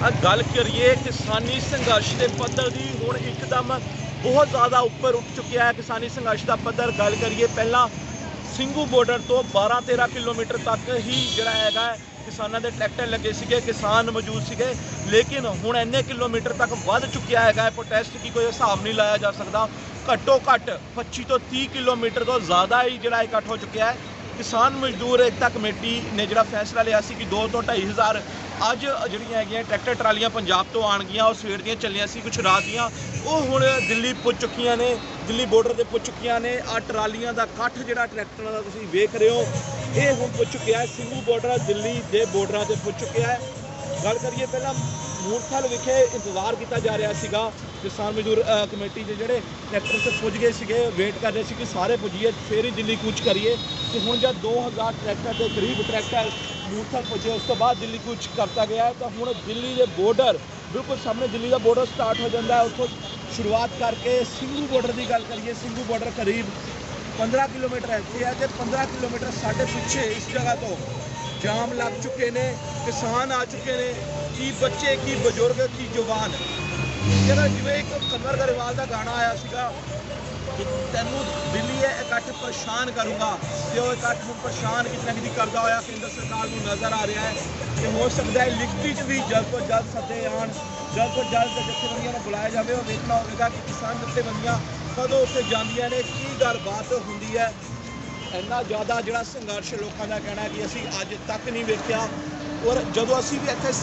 गल करिए किसानी संघर्ष के पद्धर की हुण एकदम बहुत ज़्यादा उपर उठ चुकिया है किसानी संघर्ष का पद्धर। गल करिए पहला ਸਿੰਘੂ बॉर्डर तो 12-13 किलोमीटर तक ही जिहड़ा हैगा किसानों के ट्रैक्टर लगे सीगे, किसान मौजूद सीगे, लेकिन हुण इन्ने किलोमीटर तक वध चुकिया है। प्रोटेस्ट की कोई हिसाब नहीं लाया जा सकता। घट्टो घट्ट 25 तो 30 किलोमीटर तो ज़्यादा ही जिहड़ा इकट्ठ हो चुकिया है। किसान मजदूर एकता कमेटी ने जिहड़ा फैसला लिया सी कि 2 ਤੋਂ 2,500 अज जिहड़ियां हैगियां ट्रैक्टर ट्रालियां पंजाब तो आउणगियां, ਉਹ ਸਵੇਰ ਦੀਆਂ ਚੱਲੀਆਂ ਸੀ, कुछ रात ਦੀਆਂ ਉਹ ਹੁਣ ਦਿੱਲੀ ਪੁੱਜ ਚੁੱਕੀਆਂ ਨੇ, ਦਿੱਲੀ ਬਾਰਡਰ ਤੇ ਪੁੱਜ ਚੁੱਕੀਆਂ ਨੇ। ਆ ਟਰਾਲੀਆਂ ਦਾ ਇਕੱਠ ਜਿਹੜਾ ਟਰੈਕਟਰਾਂ ਦਾ ਤੁਸੀਂ ਵੇਖ ਰਹੇ ਹੋ, ਇਹ ਹੁਣ ਪੁੱਜ ਚੁੱਕਿਆ ਹੈ ਸਿੰਘੂ ਬਾਰਡਰ, ਦਿੱਲੀ ਦੇ ਬਾਰਡਰਾਂ ਤੇ ਪੁੱਜ ਚੁੱਕਿਆ ਹੈ। ਗੱਲ ਕਰੀਏ ਪਹਿਲਾਂ ਮੂਰਥਲ ਵਿਖੇ ਇੰਤਜ਼ਾਰ ਕੀਤਾ ਜਾ ਰਿਹਾ ਸੀਗਾ। किसान मजदूर कमेटी के जोड़े ट्रैक्टर से पुज गए थे, वेट कर रहे थे कि सारे पुजिए फिर ही दिल्ली कूच करिए। तो हूँ जब 2000 ट्रैक्टर के करीब ट्रैक्टर मूरथल पुजे, उस तो बाद दिल्ली कूच करता गया है। तो हूँ दिल्ली के बॉर्डर बिल्कुल सामने दिल्ली का बॉर्डर स्टार्ट हो जाता है। उतों शुरुआत करके ਸਿੰਘੂ बॉर्डर की गल करिए, ਸਿੰਘੂ बॉर्डर करीब 15 किलोमीटर इतने है, तो 15 किलोमीटर साढ़े पिछे इस जगह तो जाम लग चुके हैं, किसान आ चुके हैं, की बच्चे की बजुर्ग की जवान। ਜਿਹੜਾ ਜਿਵੇਂ ਇੱਕ ਕਨਵਰ ਗਰੇਵਾਲ ਦਾ ਗਾਣਾ ਆਇਆ ਸੀਗਾ ਕਿ ਤੈਨੂੰ ਦਿੱਲੀ ਇਹ ਇਕੱਠ ਪਰੇਸ਼ਾਨ ਕਰੂੰਗਾ, ਤੇ ਉਹ ਇਕੱਠ ਨੂੰ ਪਰੇਸ਼ਾਨ ਕਿਤਨਾ ਕਿਤੇ ਕਰਦਾ ਹੋਇਆ ਕੇਂਦਰ ਸਰਕਾਰ ਨੂੰ ਨਜ਼ਰ ਆ ਰਿਹਾ ਹੈ। ਕਿ ਹੋ ਸਕਦਾ ਹੈ ਲਿਖਤੀ 'ਚ ਵੀ ਜਲਦ ਤੋਂ ਜਲਦ ਸੱਦੇ ਆਉਣ, ਜਲਦ ਤੋਂ ਜਲਦ ਜਥੇਬੰਦੀਆਂ ਨੂੰ ਬੁਲਾਇਆ ਜਾਵੇ। ਉਹ ਵੇਖਣਾ ਹੋਵੇਗਾ ਕਿ ਕਿਸਾਨ ਜਥੇਬੰਦੀਆਂ ਕਦੋਂ ਉੱਥੇ ਜਾਂਦੀਆਂ ਨੇ, ਕੀ ਗੱਲਬਾਤ ਹੁੰਦੀ ਹੈ। ਇੰਨਾ ਜ਼ਿਆਦਾ ਜਿਹੜਾ ਸੰਘਰਸ਼ ਲੋਕਾਂ ਦਾ ਕਹਿਣਾ ਕਿ ਅਸੀਂ ਅੱਜ ਤੱਕ ਨਹੀਂ ਵੇਖਿਆ। और ਜਦੋਂ ਅਸੀਂ ਵੀ ਇੱਥੇ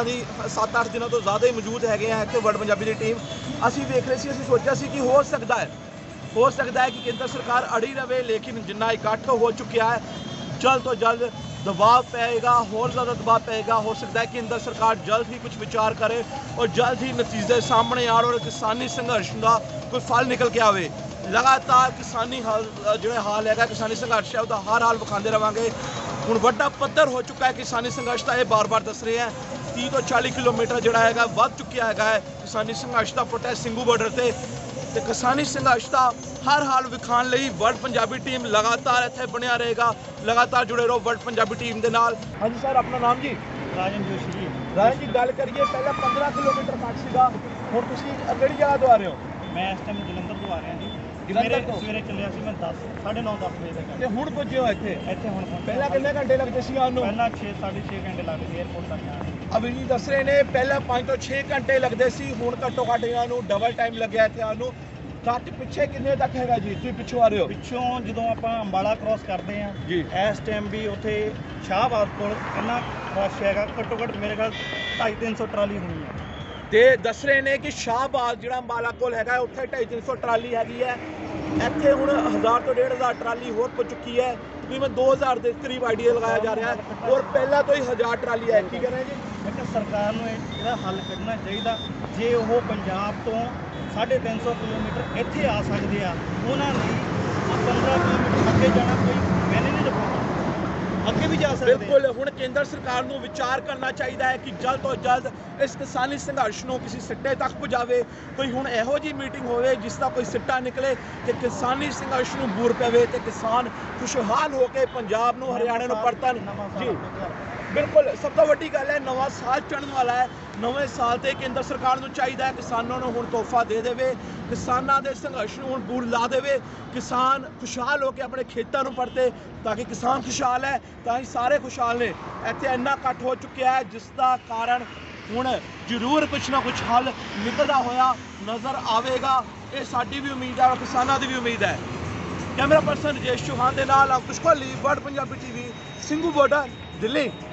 7-8 ਦਿਨਾਂ ਤੋਂ ਜ਼ਿਆਦਾ ਹੀ ਮੌਜੂਦ ਹੈਗੇ ਆ ਇੱਥੇ ਵਰਲਡ ਪੰਜਾਬੀ ਦੀ ਟੀਮ, ਅਸੀਂ ਵੇਖ ਰਹੇ ਸੀ, ਅਸੀਂ ਸੋਚਿਆ ਸੀ ਕਿ ਹੋ ਸਕਦਾ ਹੈ ਕਿ ਕੇਂਦਰ ਸਰਕਾਰ ਅੜੀ ਰਵੇ, ਲੇਕਿਨ ਜਿੰਨਾ ਇਕੱਠ ਹੋ ਚੁੱਕਿਆ ਹੈ जल्द तो जल्द दबाव पेगा, और ज़्यादा दबाव पेगा। हो सकता है कि केंद्र सरकार जल्द ही कुछ विचार करे और जल्द ही नतीजे सामने आए और किसानी संघर्ष का कोई फल निकल के आवे। लगातार किसानी जो हाल है किसानी संघर्ष है उसका हर हाल विखाते रहेंगे। हुण वड्डा पद्धर हो चुका है किसानी संघर्ष का, ये बार बार दस रहे हैं 30 तो 40 किलोमीटर जोड़ा है वध चुकिया है किसानी संघर्ष का प्रोटेस्ट ਸਿੰਘੂ बॉर्डर से। तो किसानी संघर्ष का हर हाल विखाण लई वर्ल्ड पंजाबी टीम लगातार इत्थे बनिया रहेगा। लगातार जुड़े रहो वर्ल्ड पंजाबी टीम के नाल। हाँ जी सर, अपना नाम जी? राजन जोशी जी। राजन जी, गल करिए पहले 15 किलोमीटर तक सीगा, हुण तुसीं किहड़ी जगह तो आ रहे हो? मैं इस टाइम जलंधर तो आ रहा जी। जलंधर तो सवेरे चलिया सी मैं 9:30 बजे तक। ते हुण पुज्जे हो इत्थे? ਇੱਥੇ ਹੁਣ पहला कितने घंटे लगते सी आउण नूं? ਪਹਿਲਾਂ 6-6.5 ਘੰਟੇ ਲੱਗਦੇ ਸੀ 에어ਪੋਰਟ ਤੱਕ ਆਉਣ ਨੂੰ। अभी जी दस रहे ने पहले 5 तो 6 घंटे लगते सी, हुण घट्टो घट्ट इन्हां नूं डबल टाइम लग्या इत्थे आउण नूं। ਕੱਟ ਪਿੱਛੇ ਕਿੰਨੇ ਤੱਕ ਹੈਗਾ ਜੀ? ਤੁਸੀਂ ਪਿੱਛੋਂ ਆ ਰਹੇ ਹੋ? ਪਿੱਛੋਂ ਜਦੋਂ ਆਪਾਂ ਅੰਬਾਲਾ ਕ੍ਰਾਸ ਕਰਦੇ ਆ ਜੀ, ਇਸ ਟਾਈਮ ਵੀ ਉੱਥੇ ਸ਼ਾਹਬਾਦ ਕੋਲ ਇੰਨਾ ਰਸ਼ ਹੈਗਾ, ਘੱਟੋ ਘੱਟ ਮੇਰੇ ਖਿਆਲ 250-300 ਟਰਾਲੀ ਹੋਣੀ ਹੈ। ਤੇ ਦੱਸ ਰਹੇ ਨੇ ਕਿ ਸ਼ਾਹਬਾਦ ਜਿਹੜਾ ਅੰਬਾਲਾ ਕੋਲ ਹੈਗਾ ਉੱਥੇ 250-300 ਟਰਾਲੀ ਹੈਗੀ ਹੈ। ਇੱਥੇ ਹੁਣ 1000 ਤੋਂ 1500 ਟਰਾਲੀ ਹੋਰ ਪਹੁੰਚ ਚੁੱਕੀ ਹੈ। ਤਕਰੀਬਨ 2000 ਦੇ ਕਰੀਬ ਆਈਡੀਆ ਲਗਾਇਆ ਜਾ ਰਿਹਾ ਹੈ ਔਰ ਪਹਿਲਾਂ ਤੋਂ ਹੀ 1000 ਟਰਾਲੀ ਹੈ। ਕੀ ਕਹਿ ਰਹੇ ਜੀ? ਮੈਂ ਕਿਹਾ ਸਰਕਾਰ ਨੂੰ ਇਹਦਾ ਹੱਲ ਕੱਢਣਾ ਚਾਹੀਦਾ। ਜੇ ਉਹ ਪੰਜਾਬ ਤੋਂ 350 ਕਿਲੋਮੀਟਰ ਇੱਥੇ ਆ ਸਕਦੇ ਆ, ਉਹਨਾਂ ਲਈ 15 ਕਿਲੋਮੀਟਰ ਅੱਗੇ ਜਾਣਾ ਕੋਈ ਮੈਨੇ ਨਹੀਂ ਦਿਖਾਉਂਦਾ, ਅੱਗੇ ਵੀ ਜਾ ਸਕਦੇ। ਬਿਲਕੁਲ, ਹੁਣ ਕੇਂਦਰ ਸਰਕਾਰ ਨੂੰ ਵਿਚਾਰ ਕਰਨਾ ਚਾਹੀਦਾ ਹੈ ਕਿ ਜਲਦ ਤੋਂ ਜਲਦ ਇਸ ਕਿਸਾਨੀ ਸੰਘਰਸ਼ ਨੂੰ ਕਿਸੇ ਸਿੱਟੇ ਤੱਕ ਪਹੁੰਚਾਵੇ। ਕੋਈ ਹੁਣ ਇਹੋ ਜਿਹੀ ਮੀਟਿੰਗ ਹੋਵੇ ਜਿਸ ਦਾ ਕੋਈ ਸਿੱਟਾ ਨਿਕਲੇ ਤੇ ਕਿਸਾਨੀ ਸੰਘਰਸ਼ ਨੂੰ ਬੂਰ ਪਵੇ ਤੇ ਕਿਸਾਨ ਖੁਸ਼ਹਾਲ ਹੋ ਕੇ ਪੰਜਾਬ ਨੂੰ, ਹਰਿਆਣੇ ਨੂੰ ਪਰਤਣ। ਜੀ ਬਿਲਕੁਲ, ਸਭ ਤੋਂ ਵੱਡੀ ਗੱਲ ਹੈ ਨਵਾਂ ਸਾਲ ਚੜ੍ਹਨ ਵਾਲਾ ਹੈ। ਨਵੇਂ ਸਾਲ ਤੇ ਕੇਂਦਰ ਸਰਕਾਰ ਨੂੰ ਚਾਹੀਦਾ ਹੈ ਕਿਸਾਨਾਂ ਨੂੰ ਹੁਣ ਤੋਹਫਾ ਦੇ ਦੇਵੇ, ਕਿਸਾਨਾਂ ਦੇ ਸੰਘਰਸ਼ ਨੂੰ ਹੁਣ ਬੂਰ ਲਾ ਦੇਵੇ, ਕਿਸਾਨ ਖੁਸ਼ਹਾਲ ਹੋ ਕੇ ਆਪਣੇ ਖੇਤਾਂ ਨੂੰ ਪਰਤੇ। ਤਾਂ ਕਿ ਕਿਸਾਨ ਖੁਸ਼ਹਾਲ ਹੈ ਤਾਂ ਹੀ ਸਾਰੇ ਖੁਸ਼ਹਾਲ ਨੇ। ਇੱਥੇ ਇੰਨਾ ਇਕੱਠ ਹੋ ਚੁੱਕਿਆ ਹੈ ਜਿਸ ਦਾ ਕਾਰਨ ਹੁਣ ਜ਼ਰੂਰ ਕੁਛ ਨਾ ਕੁਛ ਹੱਲ ਨਿਕਲਦਾ ਹੋਇਆ ਨਜ਼ਰ ਆਵੇਗਾ। ਇਹ ਸਾਡੀ ਵੀ ਉਮੀਦ ਹੈ, ਕਿਸਾਨਾਂ ਦੀ ਵੀ ਉਮੀਦ ਹੈ। कैमरा पर्सन राजेश चौहान के नाल Ankush Kohli, world Punjabi TV, Singhu border, Delhi.